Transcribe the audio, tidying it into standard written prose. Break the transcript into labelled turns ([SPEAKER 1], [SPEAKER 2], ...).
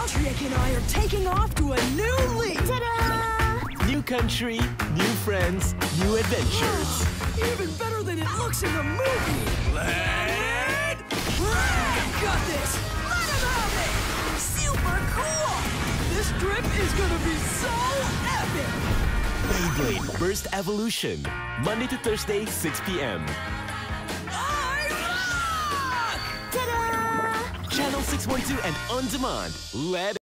[SPEAKER 1] Trick and I are taking off to a new league!
[SPEAKER 2] Ta-da!
[SPEAKER 3] New country, new friends, new adventures.
[SPEAKER 1] Even better than it looks in the movie!
[SPEAKER 3] Let
[SPEAKER 1] Got this! Let him have it! Super cool! This trip is gonna be so epic!
[SPEAKER 3] Beyblade Burst Evolution, Monday to Thursday, 6 p.m.
[SPEAKER 1] I rock!
[SPEAKER 2] Ta-da!
[SPEAKER 3] Channel 612 and on demand. Let